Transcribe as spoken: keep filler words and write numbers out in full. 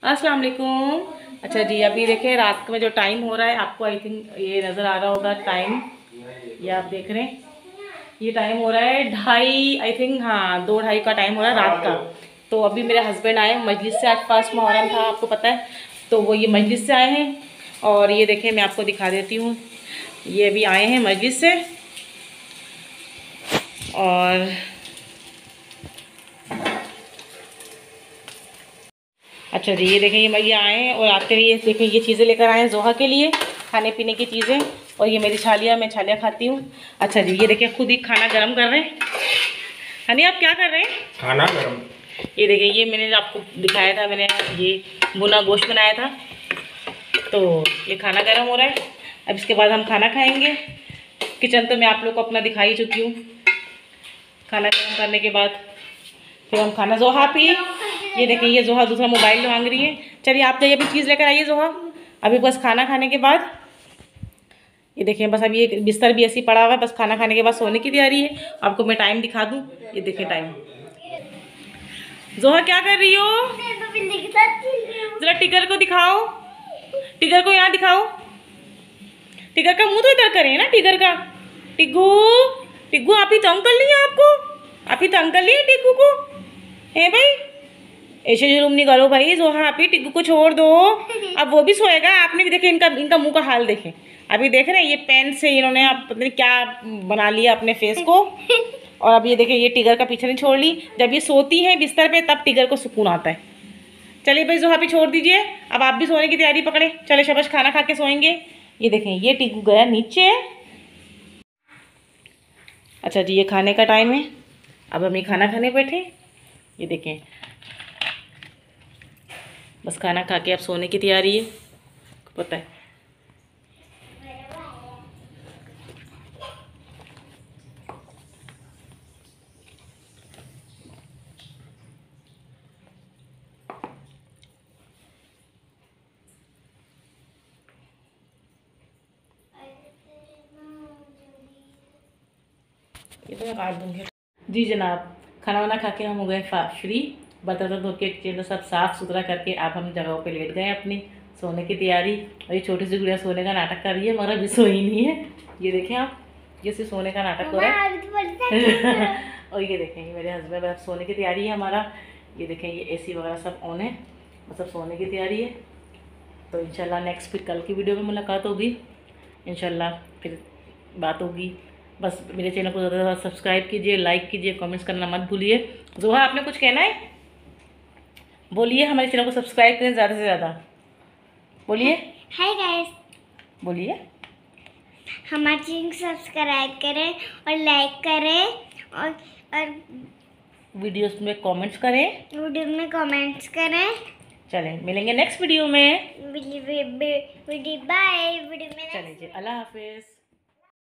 अस्सलाम वालेकुम। अच्छा जी, अभी देखें रात में जो टाइम हो रहा है, आपको आई थिंक ये नज़र आ रहा होगा टाइम, ये आप देख रहे हैं, ये टाइम हो रहा है ढाई, आई थिंक हाँ दो ढाई का टाइम हो रहा है रात का। तो अभी मेरे हस्बैंड आए मजलिस से, आज फर्स्ट मुहर्रम था आपको पता है, तो वो ये मजलिस से आए हैं। और ये देखें मैं आपको दिखा देती हूँ, ये अभी आए हैं मजलिस से। और अच्छा जी, ये देखें ये भैया आए हैं और आते हुए ये देखें ये चीज़ें लेकर आए हैं जोहा के लिए, खाने पीने की चीज़ें। और ये मेरी छालिया, मैं छालिया खाती हूँ। अच्छा जी, ये देखें खुद ही खाना गरम कर रहे हैं। हनी आप क्या कर रहे हैं? खाना गरम। ये देखें ये मैंने आपको दिखाया था, मैंने ये भुना गोश्त बनाया था, तो ये खाना गरम हो रहा है। अब इसके बाद हम खाना खाएँगे। किचन तो मैं आप लोग को अपना दिखा ही चुकी हूँ। खाना गरम करने के बाद फिर हम खाना, जोहा पी, ये देखें ये जोहा दूसरा मोबाइल मांग रही है। चलिए आप जाइए अभी चीज़ लेकर आइए जोहा। अभी बस खाना खाने के बाद ये देखें, बस अभी एक बिस्तर भी ऐसी पड़ा हुआ है, बस खाना खाने के बाद सोने की तैयारी है। आपको मैं टाइम दिखा दूँ, ये देखें टाइम। जोहा क्या कर रही हो? जरा टिगर को दिखाओ, टिगर को यहाँ दिखाओ। टिगर का मुंह तो इधर करें ना, टिगर का। टिग्गू टिग्गू आप ही तंग कर लिया, आपको आप ही तंग कर लिया टिग्गू को, है भाई? ऐसे जुलूम नहीं करो भाई, जोहा आप ही टिग्गू को छोड़ दो। अब वो भी सोएगा। आपने भी देखे इनका इनका मुंह का हाल देखें। अभी देख रहे हैं ये पेन से इन्होंने आप पता नहीं क्या बना लिया अपने फेस को। और अब ये देखें ये टिगर का पीछे नहीं छोड़ ली। जब ये सोती है बिस्तर पे तब टिगर को सुकून आता है। चलिए भाई जोहा भी छोड़ दीजिए, अब आप भी सोने की तैयारी पकड़े। चले शाबाश, खाना खा के सोएंगे। ये देखें ये टिग्गू गया नीचे। अच्छा जी, ये खाने का टाइम है, अब हम ये खाना खाने बैठे। ये देखें बस खाना खा के अब सोने की तैयारी है, पता है। ये तो मैं काट दूँगी। जी जनाब, खाना वाना खा के हम हो गए फ्री। बर्तन धो के किचन सब साफ़ सुथरा करके आप हम जगहों पे लेट गए अपनी सोने की तैयारी। और ये छोटी सी गुड़िया सोने का नाटक कर रही है, मगर अभी सोई नहीं है। ये देखें आप, ये सिर्फ सोने का नाटक हो रहा है। और ये देखें ये मेरे हस्बैंड, अब सोने की तैयारी है हमारा। ये देखें ये एसी वगैरह सब ऑन है, मतलब सोने की तैयारी है। तो इंशाल्लाह नेक्स्ट फिर कल की वीडियो में मुलाकात होगी, इंशाल्लाह फिर बात होगी। बस मेरे चैनल को ज़्यादा से ज़्यादा सब्सक्राइब कीजिए, लाइक कीजिए, कमेंट्स करना मत भूलिए। जोहा आपने कुछ कहना है? बोलिए, हमारे चैनल को सब्सक्राइब करें ज़्यादा से ज़्यादा, बोलिए। हाय गाइस, बोलिए। हमारे चैनल को सब्सक्राइब करें और लाइक करें और और वीडियोस में कमेंट्स करें, वीडियो में कमेंट्स करें। चलें मिलेंगे नेक्स्ट वीडियो में। वीडियो बाय वीडियो में चलिए जी, अल्लाह हाफिज़।